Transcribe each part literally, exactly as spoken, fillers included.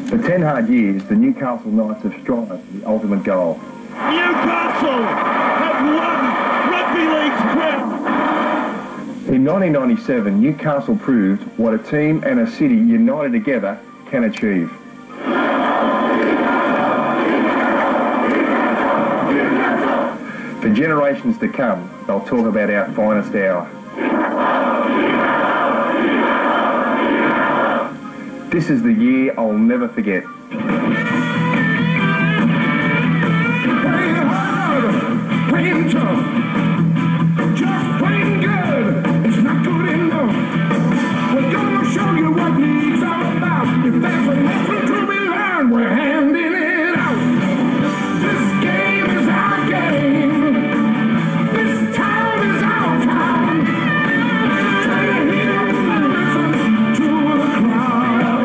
For ten hard years, the Newcastle Knights have strived for the ultimate goal. Newcastle have won Rugby League's crown. In nineteen ninety-seven, Newcastle proved what a team and a city united together can achieve. For generations to come, they'll talk about our finest hour. This is the year I'll never forget. Playing tough, just playing good, it's not good enough. We're gonna show you what league's all about. If there's a lesson to be learned, we're handing it out. This game is our game. This town is our town. Try to hear and listen to the crowd.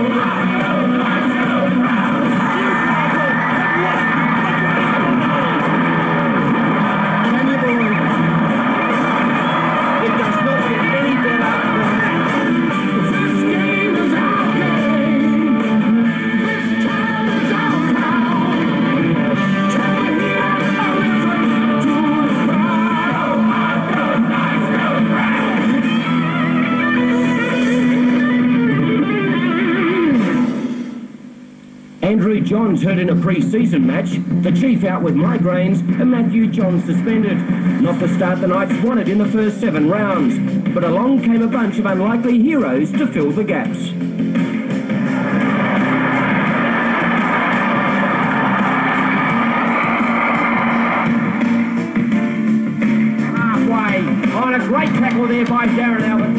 Andrew Johns hurt in a pre-season match, the Chief out with migraines, and Matthew Johns suspended. Not the start the Knights wanted in the first seven rounds, but along came a bunch of unlikely heroes to fill the gaps. Halfway, on a great tackle there by Darren Albert.